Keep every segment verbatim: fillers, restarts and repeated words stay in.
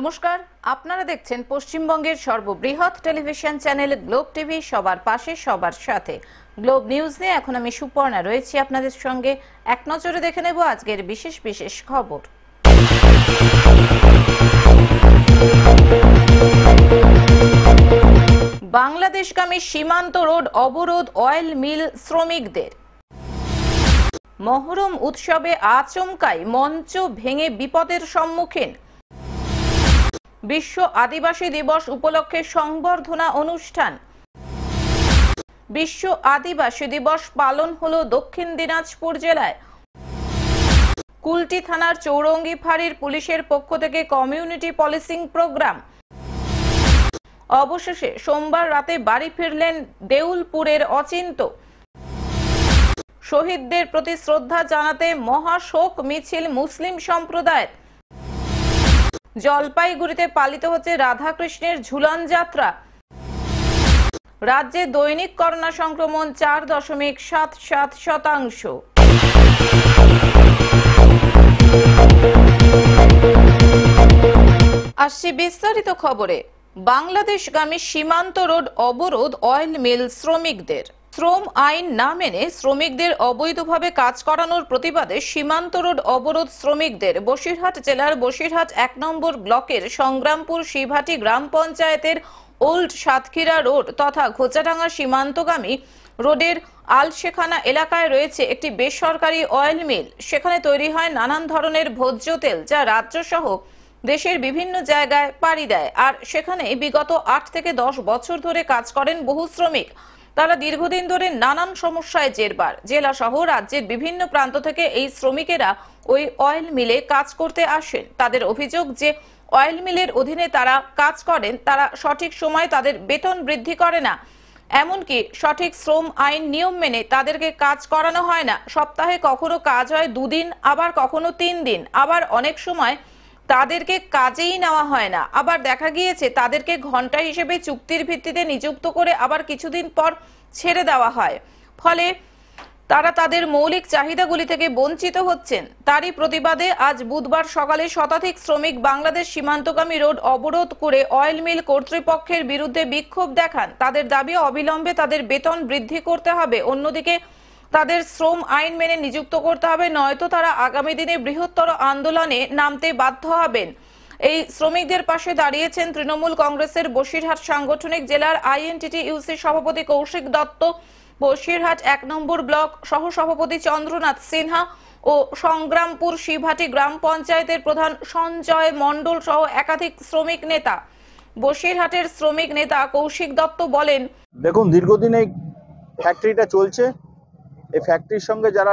নমস্কার, আপনারা দেখছেন পশ্চিমবঙ্গের সর্ববৃহৎ টেলিভিশন চ্যানেল গ্লোব টিভি। সবার পাশে সবার সাথে গ্লোব নিউজ নিয়ে এখন আমি সুপর্ণা রয়েছি আপনাদের সঙ্গে। এক নজরে দেখে নেব আজকের বিশেষ বিশেষ খবর। বাংলাদেশগামী সীমান্ত রোড অবরোধ অয়েল মিল শ্রমিকদের। মহরম উৎসবে আচমকাই মঞ্চ ভেঙে বিপদের সম্মুখীন। বিশ্ব আদিবাসী দিবস উপলক্ষে সংবর্ধনা অনুষ্ঠান। বিশ্ব আদিবাসী দিবস পালন হলো দক্ষিণ দিনাজপুর জেলায়। কুলটি থানার চৌরঙ্গি ফাঁড়ির পুলিশের পক্ষ থেকে কমিউনিটি পলিসিং প্রোগ্রাম। অবশেষে সোমবার রাতে বাড়ি ফিরলেন দেউলপুরের অচিন্ত। শহীদদের প্রতি শ্রদ্ধা জানাতে মহাশোক মিছিল মুসলিম সম্প্রদায়ের। জলপাইগুড়িতে পালিত হচ্ছে রাধাকৃষ্ণের ঝুলন যাত্রা। রাজ্যে দৈনিক করোনা সংক্রমণ চার দশমিক সাত সাত শতাংশ। আসছি বিস্তারিত খবরে। বাংলাদেশগামী সীমান্ত রোড অবরোধ অয়েল মিল শ্রমিকদের। শ্রম আইন না মেনে শ্রমিকদের অবৈধভাবে কাজ করানোর প্রতিবাদে সীমান্ত রোড অবরোধ শ্রমিকদের। বসিরহাট জেলার বসিরহাট এক নম্বর ব্লকের সংগ্রামপুর শিবহাটি গ্রাম পঞ্চায়েতের ওল্ড সাতক্ষীরা রোড তথা ঘোচাডাঙ্গা সীমান্তগামী রোডের আলশেখানা এলাকায় রয়েছে একটি বেসরকারি অয়েল মিল। সেখানে তৈরি হয় নানান ধরনের ভোজ্য তেল, যা রাজ্য সহ দেশের বিভিন্ন জায়গায় পাড়ি দেয়। আর সেখানে বিগত আট থেকে দশ বছর ধরে কাজ করেন বহু শ্রমিক। তারা দীর্ঘদিন ধরে নানান সমস্যায় জেরবার। জেলা সহ রাজ্যের বিভিন্ন প্রান্ত থেকে এই শ্রমিকেরা ওই অয়েল মিলে কাজ করতে আসেন। তাদের অভিযোগ যে অয়েল মিলের অধীনে তারা কাজ করেন, তারা সঠিক সময় তাদের বেতন বৃদ্ধি করে না। এমনকি সঠিক শ্রম আইন নিয়ম মেনে তাদেরকে কাজ করানো হয় না। সপ্তাহে কখনো কাজ হয় দুদিন, আবার কখনো তিন দিন, আবার অনেক সময় তাদেরকে কাজেই নেওয়া হয় না। আবার দেখা গিয়েছে তাদেরকে ঘন্টা হিসেবে চুক্তির ভিত্তিতে নিযুক্ত করে আবার কিছুদিন পর ছেড়ে দেওয়া হয়। ফলে তারা তাদের মৌলিক চাহিদাগুলি থেকে বঞ্চিত হচ্ছেন। তারই প্রতিবাদে আজ বুধবার সকালে শতাধিক শ্রমিক বাংলাদেশ সীমান্তগামী রোড অবরোধ করে অয়েল মিল কর্তৃপক্ষের বিরুদ্ধে বিক্ষোভ দেখান। তাদের দাবি অবিলম্বে তাদের বেতন বৃদ্ধি করতে হবে, অন্যদিকে তাদের শ্রম আইন মেনে নিযুক্ত করতে হবে, নয়তো তারা আগামী দিনে বৃহত্তর আন্দোলনে নামতে বাধ্য হবেন। এই শ্রমিকদের পাশে দাঁড়িয়েছেন তৃণমূল কংগ্রেসের বসিরহাট সাংগঠনিক জেলার আইএনটিটিইউসি সভাপতি কৌশিক দত্ত, বসিরহাট এক নম্বর ব্লক সহ সভাপতি চন্দ্রনাথ সিনহা ও সংগ্রামপুর শিবহাটি গ্রাম পঞ্চায়েতের প্রধান সঞ্জয় মণ্ডল সহ একাধিক শ্রমিক নেতা। বসিরহাটের শ্রমিক নেতা কৌশিক দত্ত বলেন, দেখুন, দীর্ঘদিন এই ফ্যাক্টরিটা চলছে। এই ফ্যাক্টরির সঙ্গে যারা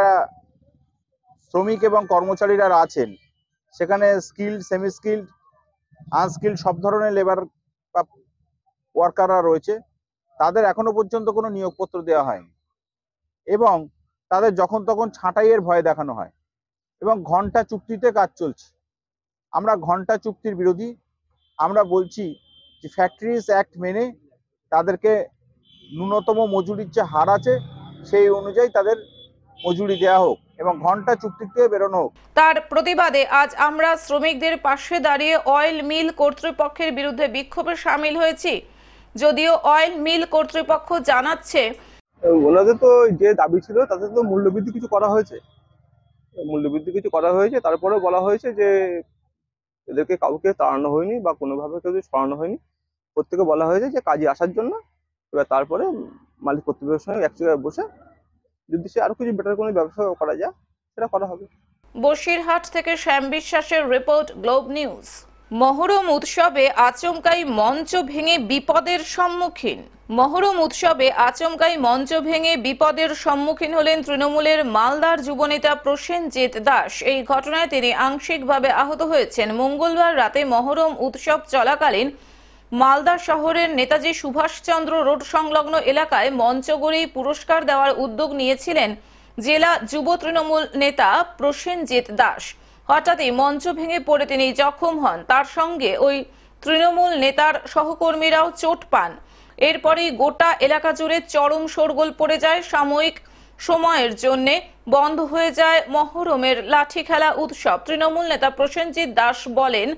শ্রমিক এবং কর্মচারীরা আছেন, সেখানে স্কিল্ড, সেমি স্কিল্ড, আনস্কিল্ড সব ধরনের লেবার বা ওয়ার্কাররা রয়েছে। তাদের এখনো পর্যন্ত কোনো নিয়োগপত্র দেওয়া হয়নি এবং তাদের যখন তখন ছাঁটাইয়ের ভয় দেখানো হয় এবং ঘন্টা চুক্তিতে কাজ চলছে। আমরা ঘন্টা চুক্তির বিরোধী। আমরা বলছি যে ফ্যাক্টরিজ অ্যাক্ট মেনে তাদেরকে ন্যূনতম মজুরির যে হার আছে সেই অনুযায়ী তাদের মজুরি দেওয়া হোক এবং ঘন্টা চুক্তিতে বেরোনো হোক। তার প্রতিবাদে আজ আমরা শ্রমিকদের পাশে দাঁড়িয়ে অয়েল মিল কর্তৃপক্ষের বিরুদ্ধে বিক্ষোভে সামিল হয়েছি। যদিও অয়েল মিল কর্তৃপক্ষ জানাচ্ছে, ওনাদের তো যে দাবি ছিল তাদের তো মূল্যবৃদ্ধি কিছু করা হয়েছে, মূল্যবৃদ্ধি কিছু করা হয়েছে তারপরে বলা হয়েছে যে এদেরকে কাউকে তাড়ানো হয়নি বা কোনোভাবে কেউ সরানো হয়নি। প্রত্যেকে বলা হয়েছে যে কাজে আসার জন্য। এবার তারপরে মালিক কর্তৃপক্ষের সঙ্গে এক জায়গায় বসে যদি সে আরো কিছু বেটার কোনো ব্যবসা করা যায় সেটা করা হবে। বসিরহাট থেকে শ্যাম বিশ্বাসের রিপোর্ট, গ্লোব নিউজ। মহরম উৎসবে আচমকাই মঞ্চ ভেঙে বিপদের সম্মুখীন। মহরম উৎসবে আচমকাই মঞ্চ ভেঙে বিপদের সম্মুখীন হলেন তৃণমূলের মালদার যুবনেতা প্রসেনজিৎ দাস। এই ঘটনায় তিনি আংশিকভাবে আহত হয়েছেন। মঙ্গলবার রাতে মহরম উৎসব চলাকালীন মালদা শহরের নেতাজি সুভাষচন্দ্র রোড সংলগ্ন এলাকায় মঞ্চ গড়েই পুরস্কার দেওয়ার উদ্যোগ নিয়েছিলেন জেলা যুব তৃণমূল নেতা প্রসেনজিৎ দাস। হঠাৎই মঞ্চ ভেঙে পড়ে তিনি জখম হন। তার সঙ্গে ওই তৃণমূল নেতার সহকর্মীরাও চোট পান। এরপরেই গোটা এলাকা জুড়ে চরম শোরগোল পড়ে যায়। সাময়িক সময়ের জন্য বন্ধ হয়ে যায় মহরমের লাঠি খেলা উৎসব। তৃণমূল নেতা প্রসেনজিৎ দাস বলেন,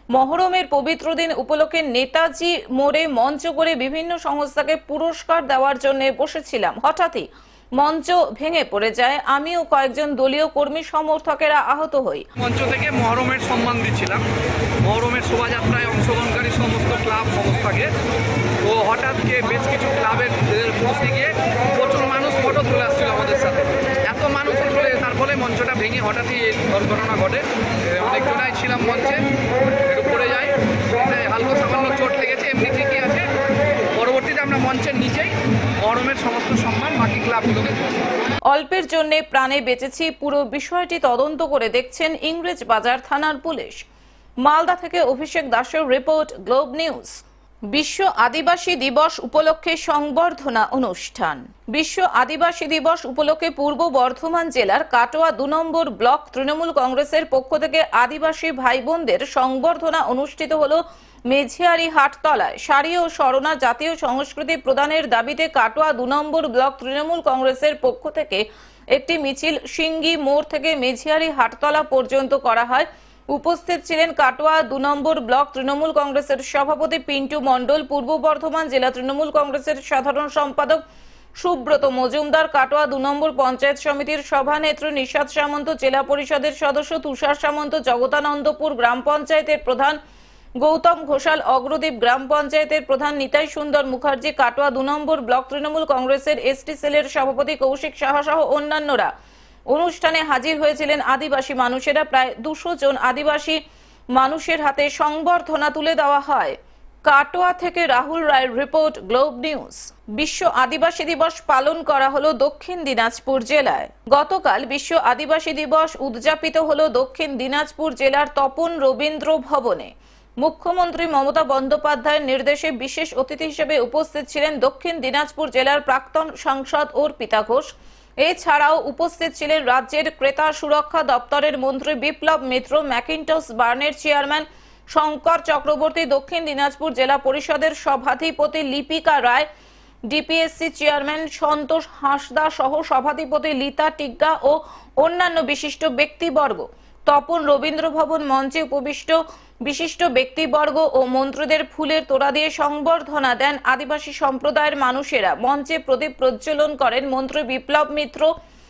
মহরমের পবিত্র দিন উপলক্ষে নেতাজি মোড়ে মঞ্চ করে বিভিন্ন সংস্থাকে পুরস্কার দেওয়ার জন্য বসেছিলাম। হঠাৎই মঞ্চ ভেঙে পড়ে যায়, আমি ও কয়েকজন দলীয় কর্মী সমর্থকেরা আহত হই। মঞ্চ থেকে মহরমের সম্মান দিচ্ছিলাম, মহরমের শোভাযাত্রায় অংশগ্রহণকারী সমস্ত ক্লাব সংস্থাকে। তো হঠাৎ গিয়ে বেশ কিছু ক্লাবের বসতে গিয়ে প্রচুর মানুষ ফটো তুলে আসছিল আমাদের সাথে। এত মানুষ চলে তার ফলে মঞ্চটা ভেঙে হঠাৎই এই দুর্ঘটনা ঘটে। অনেকজনাই ছিলাম মঞ্চে, একটু পড়ে যায়, হালকা সামান্য চোট লেগেছে, এমনি ঠিকই আছে। পরবর্তীতে আমরা মঞ্চের নিচেই মহরমের সমস্ত সম্মান বাকি ক্লাবগুলোকে। অল্পের জন্য প্রাণে বেঁচেছি, পুরো বিষয়টি তদন্ত করে দেখছেন ইংরেজ বাজার থানার পুলিশ। মালদা থেকে অভিষেক দাসের রিপোর্ট, গ্লোব নিউজ। বিশ্ব আদিবাসী দিবস উপলক্ষে সংবর্ধনা অনুষ্ঠান। বিশ্ব আদিবাসী দিবস উপলক্ষে পূর্ব বর্ধমান জেলার কাটোয়া দু নম্বর ব্লক তৃণমূল কংগ্রেসের পক্ষ থেকে আদিবাসী ভাই বোনদের সংবর্ধনা অনুষ্ঠিত হলো মেঝিয়ারি হাটতলায়। শাড়ি ও শরণা জাতীয় সংস্কৃতি প্রদানের দাবিতে কাটোয়া দু নম্বর ব্লক তৃণমূল কংগ্রেসের পক্ষ থেকে একটি মিছিল সিঙ্গি মোড় থেকে মেঝিয়ারি হাটতলা পর্যন্ত করা হয়। উপস্থিত ছিলেন কাটোয়া দু নম্বর ব্লক তৃণমূল কংগ্রেসের সভাপতি পিন্টু মণ্ডল, পূর্ব বর্ধমান জেলা তৃণমূল কংগ্রেসের সাধারণ সম্পাদক সুব্রত মজুমদার, কাটোয়া দু নম্বর পঞ্চায়েত সমিতির সভানেত্রী নিশাদ সামন্ত, জেলা পরিষদের সদস্য তুষার সামন্ত, জগতানন্দপুর গ্রাম পঞ্চায়েতের প্রধান গৌতম ঘোষাল, অগ্রদ্বীপ গ্রাম পঞ্চায়েতের প্রধান নিতাই সুন্দর মুখার্জি, কাটোয়া দু নম্বর ব্লক তৃণমূল কংগ্রেসের এসটি সেলের সভাপতি কৌশিক সাহা সহ অন্যান্যরা। অনুষ্ঠানে হাজির হয়েছিলেন আদিবাসী মানুষেরা। প্রায় দুশো জন আদিবাসী মানুষের হাতে সংবর্ধনা তুলে দেওয়া হয়। কাটোয়া থেকে রাহুল রায়ের রিপোর্ট, গ্লোব নিউজ। বিশ্ব আদিবাসী দিবস পালন করা হলো দক্ষিণ দিনাজপুর জেলায়। গতকাল বিশ্ব আদিবাসী দিবস উদযাপিত হলো দক্ষিণ দিনাজপুর জেলার তপন রবীন্দ্র ভবনে। মুখ্যমন্ত্রী মমতা বন্দ্যোপাধ্যায়ের নির্দেশে বিশেষ অতিথি হিসেবে উপস্থিত ছিলেন দক্ষিণ দিনাজপুর জেলার প্রাক্তন সাংসদ অর্পিতা ঘোষ। এছাড়াও উপস্থিত ছিলেন রাজ্যের ক্রেতা সুরক্ষা দপ্তরের মন্ত্রী বিপ্লব মিত্র, ম্যাকিন্টস বার্নের চেয়ারম্যান শঙ্কর চক্রবর্তী, দক্ষিণ দিনাজপুর জেলা পরিষদের সভাধিপতি লিপিকা রায়, ডিপিএসসি চেয়ারম্যান সন্তোষ হাঁসদা সহ সভাধিপতি লিতা টিগ্গা ও অন্যান্য বিশিষ্ট ব্যক্তিবর্গ। তপন রবীন্দ্র ভবন মঞ্চে উপবিষ্ট বিশিষ্ট ব্যক্তিবর্গ ও মন্ত্রীদের ফুলের তোড়া দিয়ে সংবর্ধনা দেন আদিবাসী সম্প্রদায়ের মানুষেরা। মঞ্চে প্রদীপ প্রজ্বলন করেন মন্ত্রী বিপ্লব মিত্র।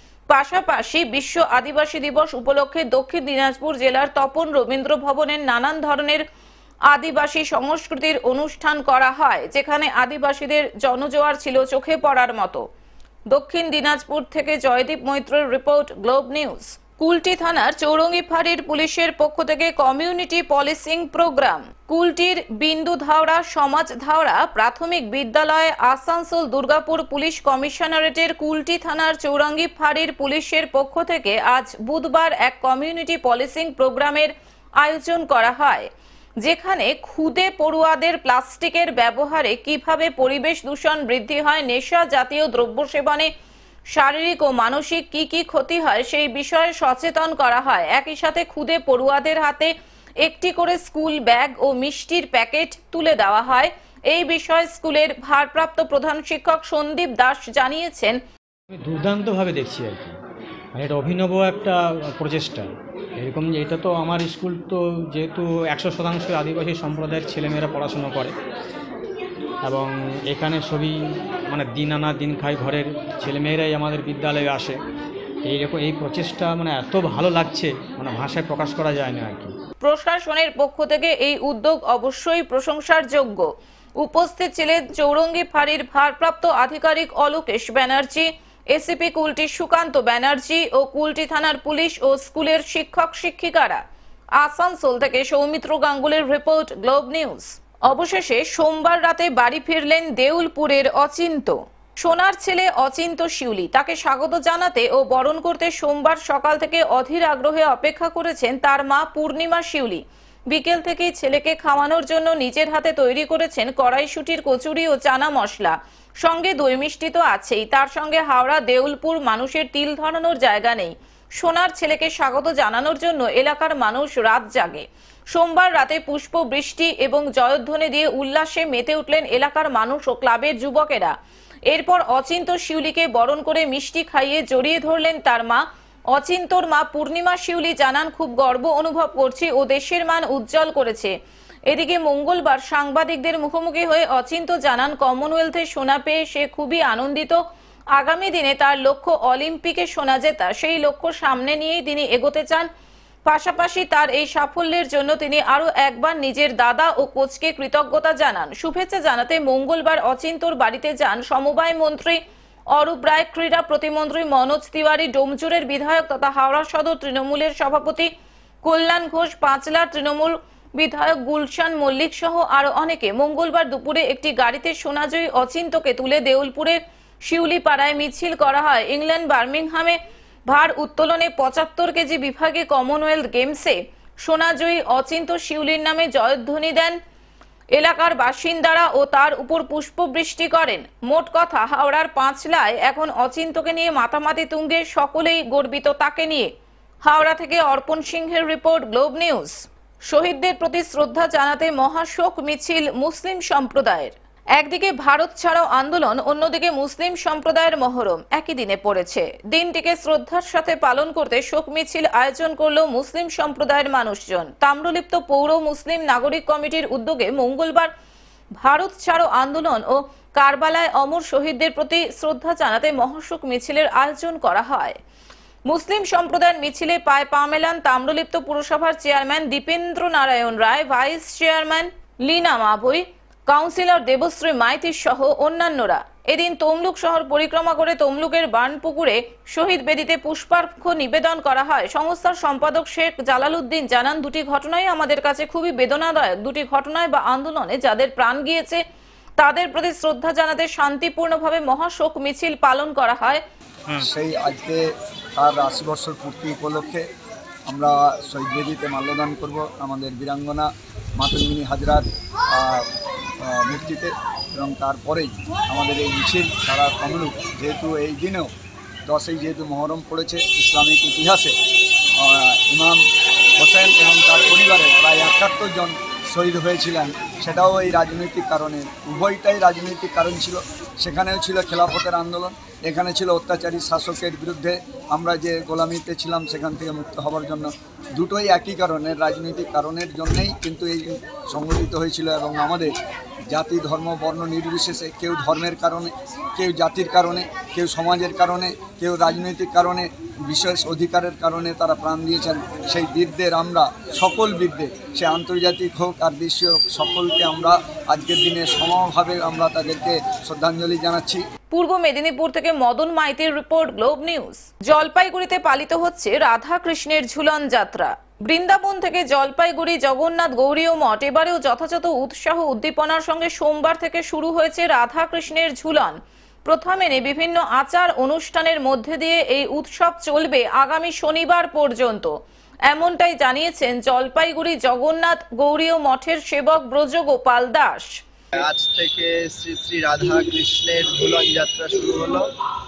পাশাপাশি বিশ্ব আদিবাসী দিবস উপলক্ষে দক্ষিণ দিনাজপুর জেলার তপন রবীন্দ্র ভবনের নানান ধরনের আদিবাসী সংস্কৃতির অনুষ্ঠান করা হয়, যেখানে আদিবাসীদের জনজোয়ার ছিল চোখে পড়ার মতো। দক্ষিণ দিনাজপুর থেকে জয়দীপ মৈত্রের রিপোর্ট, গ্লোব নিউজ। কুলটি থানার চৌরঙ্গি ফাঁড়ির পুলিশের পক্ষ থেকে কমিউনিটি পলিসিং প্রোগ্রাম। কুলটির বিন্দু ধাওড়া সমাজ ধাওড়া প্রাথমিক বিদ্যালয়ে আসানসোল দুর্গাপুর পুলিশ কমিশনারেটের কুলটি থানার চৌরঙ্গি ফাঁড়ির পুলিশের পক্ষ থেকে আজ বুধবার এক কমিউনিটি পলিসিং প্রোগ্রামের আয়োজন করা হয়, যেখানে খুদে পড়ুয়াদের প্লাস্টিকের ব্যবহারে কিভাবে পরিবেশ দূষণ বৃদ্ধি হয়, নেশা জাতীয় দ্রব্য সেবনে শারীরিক ও মানসিক কি কি ক্ষতি হয় সেই বিষয়ে সচেতন করা হয়। একই সাথে খুদে পড়ুয়াদের হাতে একটি করে স্কুল ব্যাগ ও মিষ্টির প্যাকেট তুলে দেওয়া হয়। এই বিষয়ে স্কুলের ভারপ্রাপ্ত প্রধান শিক্ষক সন্দীপ দাস জানিয়েছেন, আমি দুর্দান্তভাবে দেখছি আর কি, মানে এটা অভিনব একটা প্রচেষ্টা। এরকম যে এটা তো আমার স্কুল তো যেহেতু একশো শতাংশ আদিবাসী সম্প্রদায়ের ছেলেমেয়েরা পড়াশুনো করে এবং এখানে সবই মানে দিন আনা দিন খাই ঘরের ছেলেমেয়েরাই আমাদের বিদ্যালয়ে আসে। এইরকম এই প্রচেষ্টা মানে এত ভালো লাগছে, মানে ভাষায় প্রকাশ করা যায় না আর কি। প্রশাসনের পক্ষ থেকে এই উদ্যোগ অবশ্যই প্রশংসার যোগ্য। উপস্থিত ছিলেন চৌরঙ্গি ফাঁড়ির ভারপ্রাপ্ত আধিকারিক অলোকেশ ব্যানার্জি, এসিপি কুলটি সুকান্ত ব্যানার্জি ও কুলটি থানার পুলিশ ও স্কুলের শিক্ষক শিক্ষিকারা। আসানসোল থেকে সৌমিত্র গাঙ্গুলির রিপোর্ট, গ্লোব নিউজ। অবশেষে সোমবার রাতে বাড়ি ফিরলেন দেউলপুরের অচিন্ত। সোনার ছেলে অচিন্ত শিউলি, তাকে স্বাগত জানাতে ও বরণ করতে সোমবার সকাল থেকে অধীর আগ্রহে অপেক্ষা করেছেন তার মা পূর্ণিমা শিউলি। বিকেল থেকেই ছেলেকে খাওয়ানোর জন্য নিজের হাতে তৈরি করেছেন কড়াইশুটির কচুরি ও চানা মশলা, সঙ্গে দই মিষ্টি তো আছেই। তার সঙ্গে হাওড়া দেউলপুর মানুষের তিল ধরানোর জায়গা নেই। সোনার ছেলেকে স্বাগত জানানোর জন্য এলাকার মানুষ রাত জাগে। সোমবার রাতে পুষ্প বৃষ্টি এবং জয়ধ্বনি দিয়ে উল্লাসে মেতে উঠলেন এলাকার মানুষ ও ক্লাবের যুবকেরা। এরপর অচিন্ত শিউলিকে বরণ করে মিষ্টি খাইয়ে জড়িয়ে ধরলেন তার মা। অচিন্তর মা পূর্ণিমা শিউলি জানান, খুব গর্ব অনুভব করছি ও দেশের মান উজ্জ্বল করেছে। এদিকে মঙ্গলবার সাংবাদিকদের মুখোমুখি হয়ে অচিন্ত জানান, কমনওয়েলথে সোনা পেয়ে সে খুবই আনন্দিত। আগামী দিনে তার লক্ষ্য অলিম্পিকে সোনা জেতা। সেই লক্ষ্য সামনে নিয়েই তিনি এগোতে চান। পাশাপাশি তার এই সাফল্যের জন্য তিনি আরো একবার নিজের দাদা ও কোচকে কৃতজ্ঞতা জানান। শুভেচ্ছা জানাতে মঙ্গলবার অচিন্তর বাড়িতে যান সমবায় মন্ত্রী অরূপ রায়, ক্রীড়া প্রতিমন্ত্রী মনোজ তিওয়ারি, ডোমজুরের বিধায়ক তথা হাওড়া সদর তৃণমূলের সভাপতি কল্যাণ ঘোষ, পাঁচলার তৃণমূল বিধায়ক গুলশান মল্লিক সহ আরো অনেকে। মঙ্গলবার দুপুরে একটি গাড়িতে সোনাজয়ী অচিন্তকে তুলে দেউলপুরে শিউলিপাড়ায় মিছিল করা হয়। ইংল্যান্ড বার্মিংহামে ভার উত্তোলনে পঁচাত্তর কেজি বিভাগে কমনওয়েলথ গেমসে সোনাজয়ী অচিন্ত শিউলির নামে জয়ধ্বনি দেন এলাকার বাসিন্দারা ও তার উপর পুষ্পবৃষ্টি করেন। মোট কথা, হাওড়ার পাঁচলায় এখন অচিন্তকে নিয়ে মাতামাতি তুঙ্গে, সকলেই গর্বিত তাকে নিয়ে। হাওড়া থেকে অর্পণ সিংহের রিপোর্ট, গ্লোব নিউজ। শহীদদের প্রতি শ্রদ্ধা জানাতে মহাশোক মিছিল মুসলিম সম্প্রদায়ের। একদিকে ভারত ছাড়াও আন্দোলন, অন্যদিকে মুসলিম সম্প্রদায়ের মহরম একই দিনে পড়েছে। দিনটিকে শ্রদ্ধার সাথে পালন করতে শোক মিছিল আয়োজন করল মুসলিম সম্প্রদায়ের মানুষজন। তাম্রলিপ্ত পৌর মুসলিম নাগরিক কমিটির উদ্যোগে মঙ্গলবার ভারত ছাড়ো আন্দোলন ও কারবালায় অমর শহীদদের প্রতি শ্রদ্ধা জানাতে মহাশোক মিছিলের আয়োজন করা হয়। মুসলিম সম্প্রদায়ের মিছিলে পায়ে পা মেলান তাম্রলিপ্ত পুরসভার chairman Dipendra Narayan Roy, vice chairman Lina Mabhai, councillor Debashree Maity সহ অন্যান্যরা। এদিন তমলুক শহর পরিক্রমা করে তমলুকের বানপুকুরে শহীদ বেদিতে পুষ্পার্ঘ্য নিবেদন করা হয়। সংস্থার সম্পাদক শেখ জালালউদ্দিন জানান, দুটি ঘটনাই আমাদের কাছে খুবই বেদনাদায়ক। দুটি ঘটনায় বা আন্দোলনে যাদের প্রাণ গিয়েছে তাদের প্রতি শ্রদ্ধা জানাতে শান্তিপূর্ণভাবে মহাশোক মিছিল পালন করা হয়। সেই আজকে তার আশি বছর পূর্তি উপলক্ষে আমরা শহীদ বেদিতে মাল্যদান করব আমাদের বীরাঙ্গনা মাতঙ্গিনী হাজরার মূর্তিতে, এবং তারপরেই আমাদের এই মিছিল সারা তমলুক, যেহেতু এই দিনেও দশই যেহেতু মহরম পড়েছে, ইসলামিক ইতিহাসে ইমাম হোসেন এবং তার পরিবারের প্রায় একাত্তর জন শহীদ হয়েছিলেন, সেটাও এই রাজনৈতিক কারণে, উভয়টাই রাজনৈতিক কারণ ছিল। সেখানেও ছিল খেলাফতের আন্দোলন, এখানে ছিল অত্যাচারী শাসকের বিরুদ্ধে আমরা যে গোলামিতে ছিলাম সেখান থেকে মুক্ত হওয়ার জন্য। দুটোই একই কারণে, রাজনৈতিক কারণের জন্যেই কিন্তু এই সংগঠিত হয়েছিল। এবং আমাদের জাতি ধর্ম বর্ণ নির্বিশেষে, কেউ ধর্মের কারণে, কেউ জাতির কারণে, কেউ সমাজের কারণে, কেউ রাজনৈতিক কারণে, বিশেষ অধিকারের কারণে তারা প্রাণ দিয়েছেন। সেই বীরদের আমরা, সকল বীরদের, সে আন্তর্জাতিক হোক আর দেশীয় হোক, সকলকে আমরা আজকের দিনে সমভাবে আমরা তাদেরকে শ্রদ্ধাঞ্জলি জানাচ্ছি। পূর্ব মেদিনীপুর থেকে মদন মাইতির রিপোর্ট, গ্লোব নিউজ। জলপাইগুড়িতে পালিত হচ্ছে রাধা কৃষ্ণের ঝুলন যাত্রা। বৃন্দাবন থেকে জলপাইগুড়ি জগন্নাথ গৌরীয় মঠ এবারেও যথাযথ উৎসাহ উদ্দীপনার সঙ্গে সোমবার থেকে শুরু হয়েছে রাধা কৃষ্ণের ঝুলন। প্রথা মেনে বিভিন্ন আচার অনুষ্ঠানের মধ্যে দিয়ে এই উৎসব চলবে আগামী শনিবার পর্যন্ত, এমনটাই জানিয়েছেন জলপাইগুড়ি জগন্নাথ গৌরীয় মঠের সেবক ব্রজগোপাল দাস। আজ থেকে শ্রী শ্রী রাধা কৃষ্ণের ঝুলন যাত্রা শুরু হলো।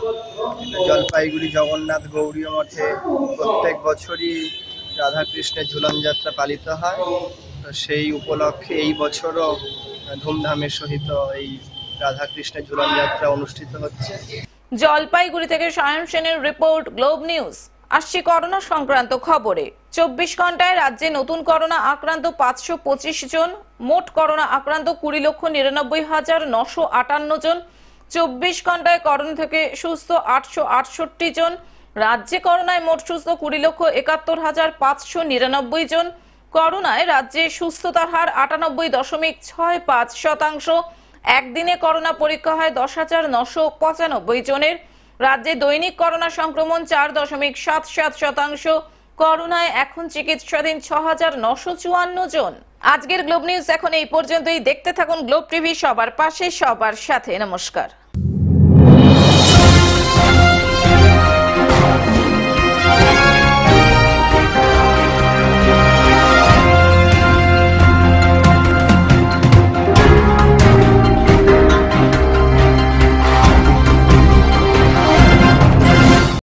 জলপাইগুড়ি জগন্নাথ গৌরীয় মঠে প্রত্যেক বছরই রাধা কৃষ্ণের ঝুলন যাত্রা পালিত হয়। সেই উপলক্ষে এই বছরও ধুমধামের সহিত এই রাধা কৃষ্ণের ঝুলন যাত্রা অনুষ্ঠিত হচ্ছে। জলপাইগুড়ি থেকে সায়ন সেনের রিপোর্ট, গ্লোব নিউজ। আসছি করোনা সংক্রান্ত খবরে। চব্বিশ ঘন্টায় রাজ্যে নতুন করোনা আক্রান্ত পাঁচশো পঁচিশ জন, মোট করোনা আক্রান্ত কুড়ি লক্ষ নিরানব্বই হাজার নশো আটান্ন জন। চব্বিশ ঘন্টায় করোনা থেকে সুস্থ আটশো আটষট্টি জন। রাজ্যে করোনায় মোট সুস্থ কুড়ি লক্ষ একাত্তর হাজার পাঁচশো নিরানব্বই জন। করোনায় রাজ্যে সুস্থতার হার আটানব্বই দশমিক ছয় পাঁচ শতাংশ। একদিনে করোনা পরীক্ষা হয় দশ হাজার নশো পঁচানব্বই জনের। রাজ্যে দৈনিক করোনা সংক্রমণ চার দশমিক সাত সাত শতাংশ। করোনায় এখন চিকিৎসাধীন ছ হাজার নশো চুয়ান্ন জন। আজকের গ্লোব নিউজ এখন এই পর্যন্তই। দেখতে থাকুন গ্লোব টিভি, সবার পাশে সবার সাথে। নমস্কার।